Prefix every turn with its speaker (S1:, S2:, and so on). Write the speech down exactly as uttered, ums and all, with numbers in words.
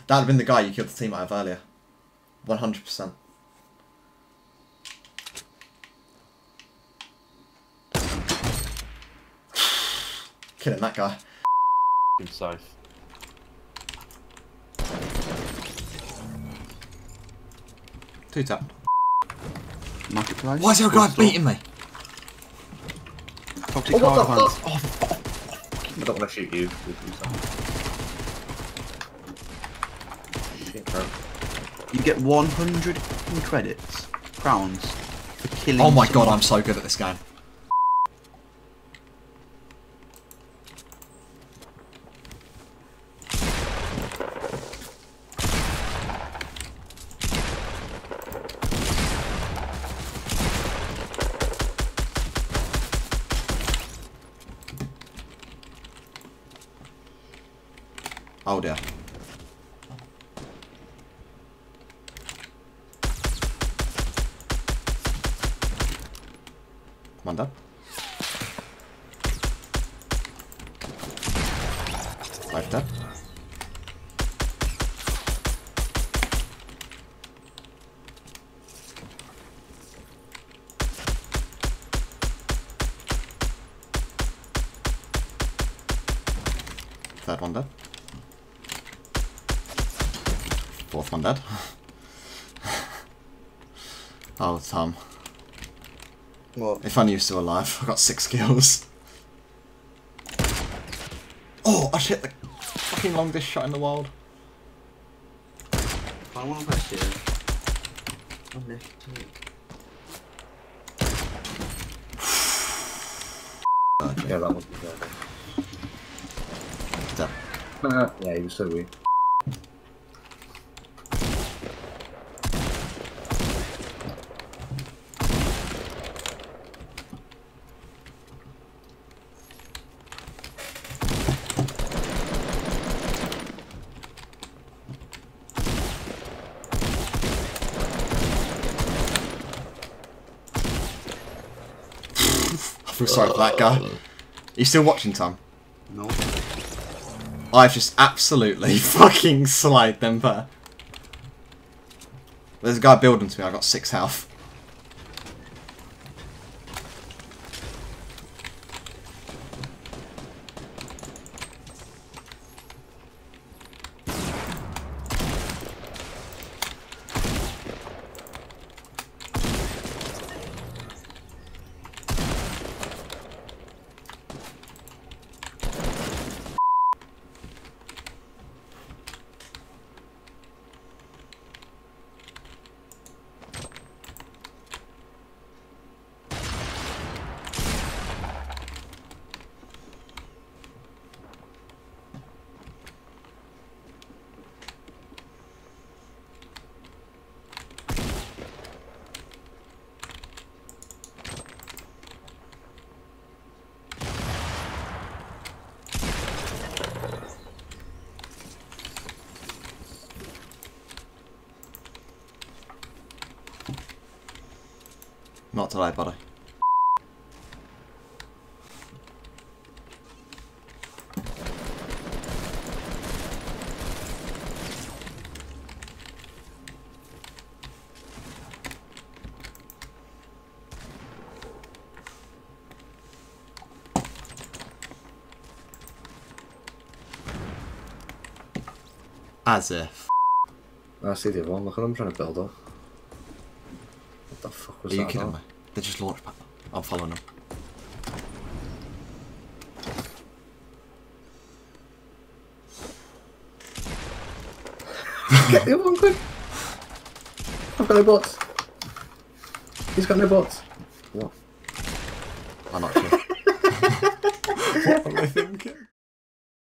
S1: That would have been the guy you killed the teammate of earlier. one hundred percent. Killing that guy.
S2: Safe.
S1: Two tap.
S3: Marketplace.
S1: Why is there a guy beating me?
S3: Toxic
S4: Oh, what
S3: card
S4: the
S3: advance.
S4: fuck? Oh, I don't want to shoot you. Shit, bro.
S3: You get one hundred credits, crowns, for killing.
S1: Oh my god,
S3: someone.
S1: I'm so good at this game. Oh dear. Come on, Dad. Five, Dad. Third one, Dad. Fourth one, Dad. Oh, Tom.
S4: What?
S1: If I knew you were still alive, I got six kills. Oh, I hit the fucking longest shot in the world.
S3: I want to press here. Oh, no.
S4: Yeah, that was good.
S1: Dad.
S4: Uh, yeah, he was so weak.
S1: I feel sorry for that guy. Are you still watching, Tom?
S3: No.
S1: I've just absolutely fucking slide them there. There's a guy building to me, I got six health. Not today, buddy. As if.
S4: I see the other one. Look at him trying to build up. What the fuck was
S1: Are you
S4: that?
S1: kidding
S4: about?
S1: me? They just launched pad. I'm following them.
S4: Get the other one quick! I've got no bots. He's got no bots. What?
S1: I'm not sure. What am I thinking?